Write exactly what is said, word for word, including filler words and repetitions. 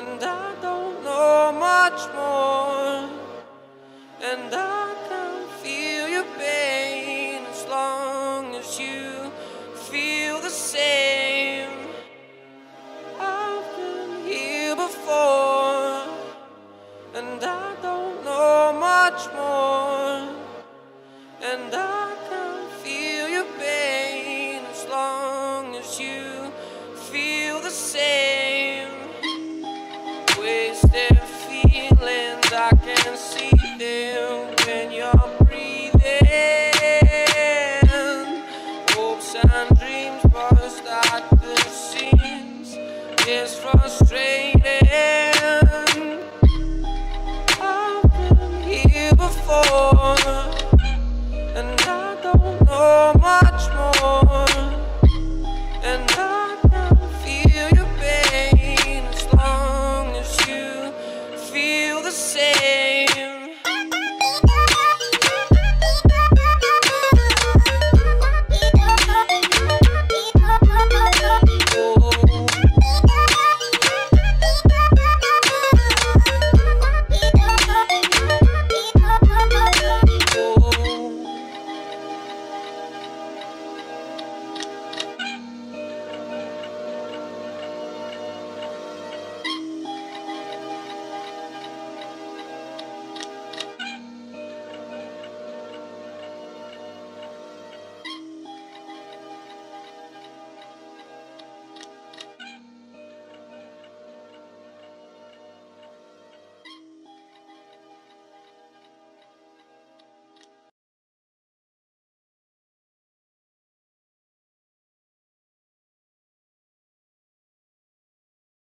and I don't know much more, and I can feel your pain as long as you feel the same. I've been here before, and I don't know much more, and I can feel your pain as long as you feel the same. Wasted feelings, I can see them.